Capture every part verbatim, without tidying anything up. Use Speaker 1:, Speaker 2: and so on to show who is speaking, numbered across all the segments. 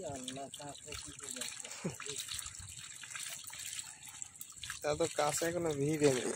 Speaker 1: তা তো কাছে এখনো ভিড়ে নেই।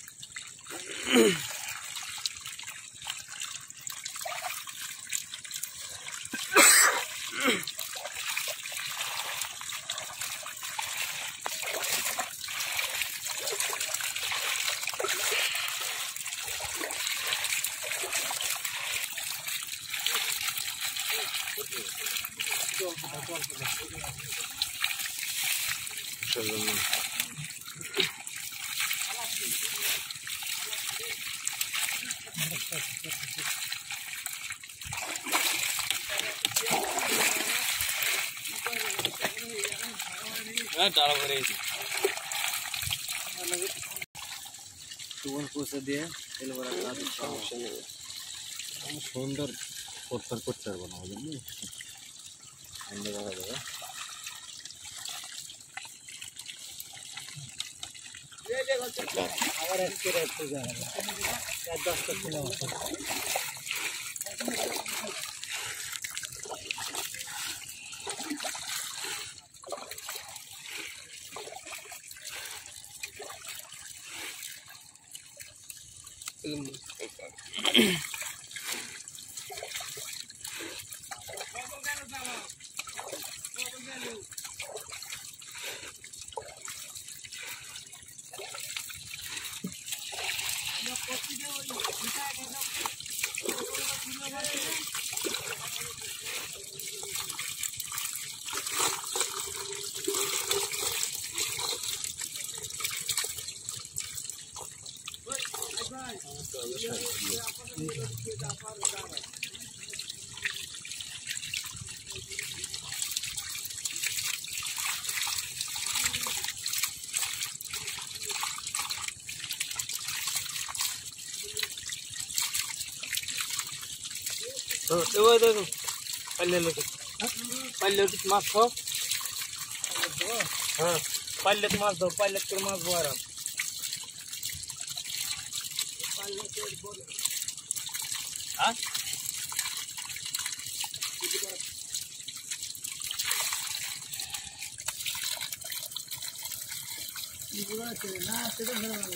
Speaker 2: সুন্দর করতে করতে পারবো না বুঝলি দেখা যাবে
Speaker 3: আবার আজকে রাখতে যাবে চার দশটা সময়
Speaker 1: পাইলে পাইলে মাছ খাও। হ্যাঁ পাইলে মাছ দাও, পাইলে তোর মাছ বো আরাম। হ্যাঁ
Speaker 3: না সেটা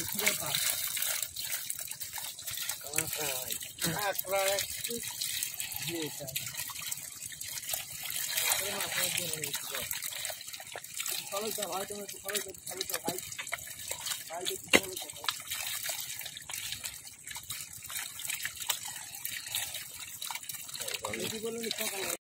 Speaker 3: ফলো তো ভাই তুমি ফলো তো ফলো তো ভাই ভাই দেখি ফলো তো ভাই বলুন সকালে